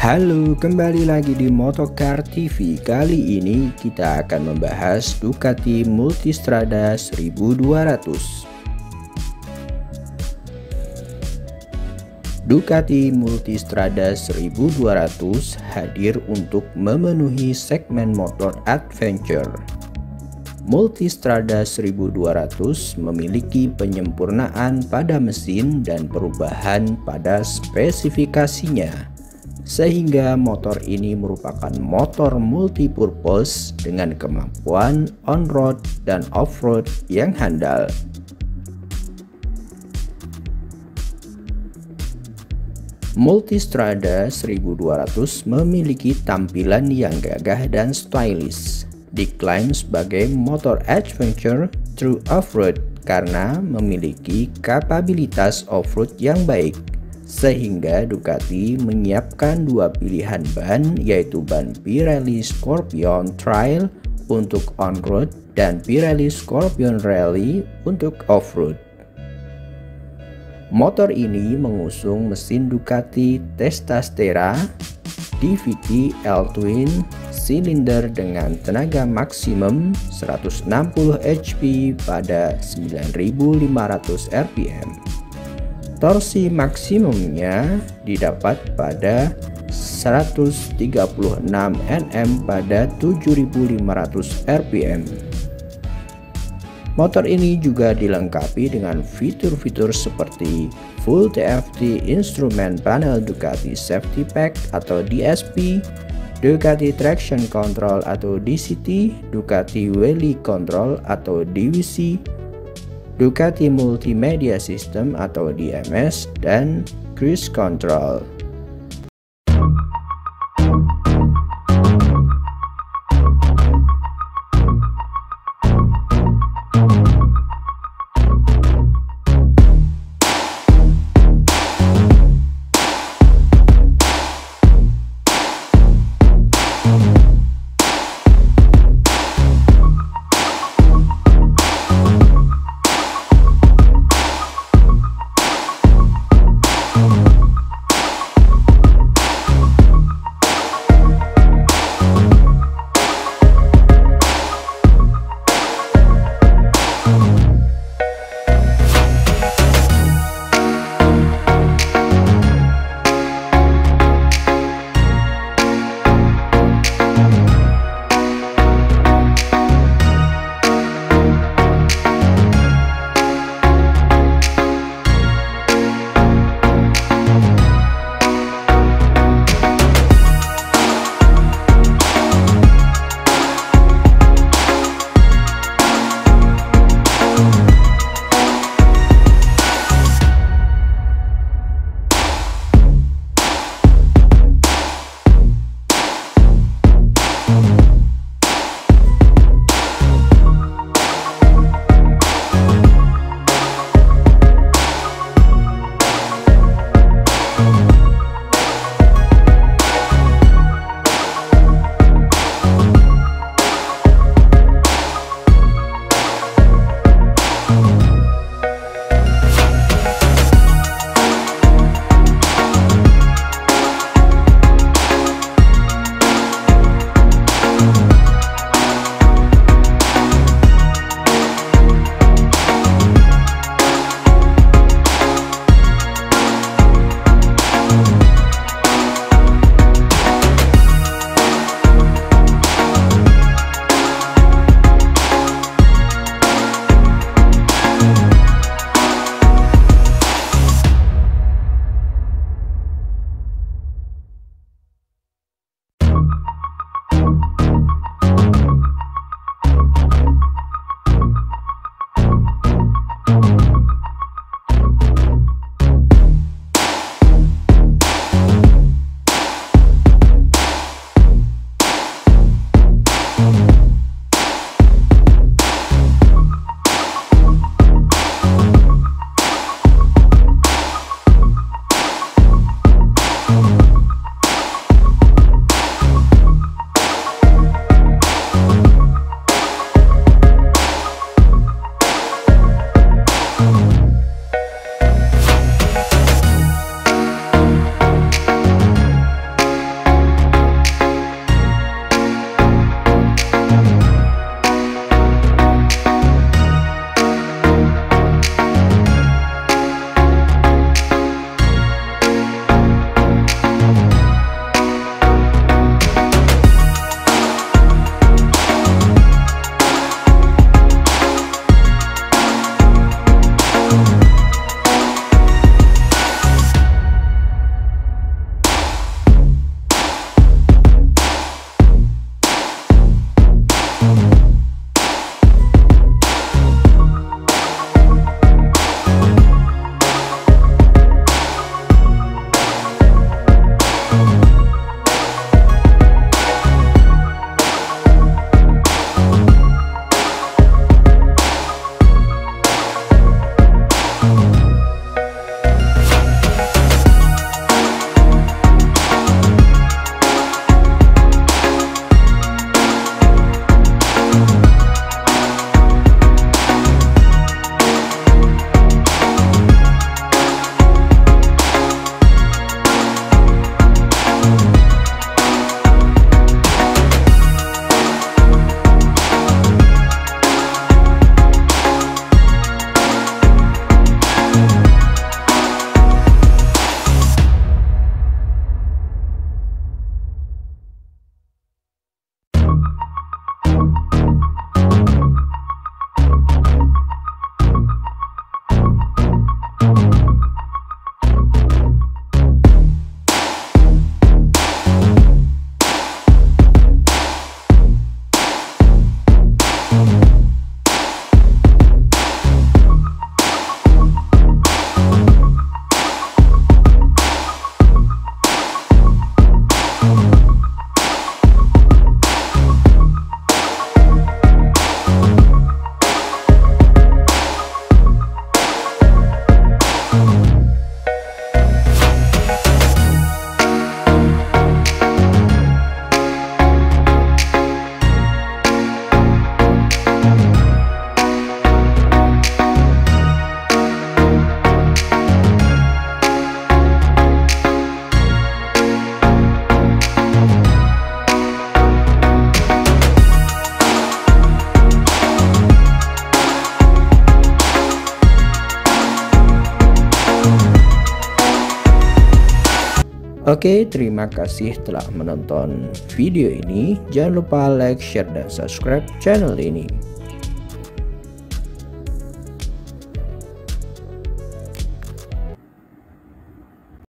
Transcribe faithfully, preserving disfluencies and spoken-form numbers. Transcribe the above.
Halo, kembali lagi di Motocar T V. Kali ini kita akan membahas Ducati Multistrada seribu dua ratus. Ducati Multistrada seribu dua ratus hadir untuk memenuhi segmen motor adventure. Multistrada seribu dua ratus memiliki penyempurnaan pada mesin dan perubahan pada spesifikasinya, sehingga motor ini merupakan motor multipurpose dengan kemampuan on-road dan off-road yang handal. Multistrada seribu dua ratus memiliki tampilan yang gagah dan stylish. Diklaim sebagai motor adventure through off-road karena memiliki kapabilitas off-road yang baik, sehingga Ducati menyiapkan dua pilihan ban, yaitu ban Pirelli Scorpion Trail untuk on-road dan Pirelli Scorpion Rally untuk off-road. Motor ini mengusung mesin Ducati Testastera D V T L-Twin silinder dengan tenaga maksimum seratus enam puluh H P pada sembilan ribu lima ratus R P M. Torsi maksimumnya didapat pada seratus tiga puluh enam Newton meter pada tujuh ribu lima ratus R P M. Motor ini juga dilengkapi dengan fitur-fitur seperti Full T F T Instrument Panel Ducati Safety Pack atau D S P, Ducati Traction Control atau D C T, Ducati Wheelie Control atau D W C, Ducati Multimedia System atau D M S, dan Cruise Control. Oke, terima kasih telah menonton video ini. Jangan lupa like, share, dan subscribe channel ini.